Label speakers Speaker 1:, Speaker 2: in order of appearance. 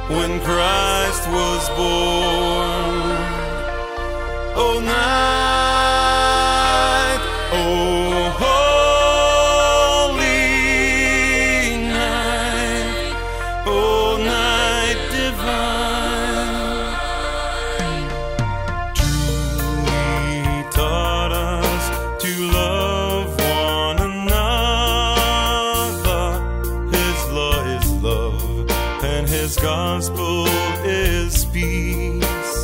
Speaker 1: when Christ was born. Oh, night, oh, holy night, oh, night divine. Truly taught us to love one another. His law is love, and His gospel is peace.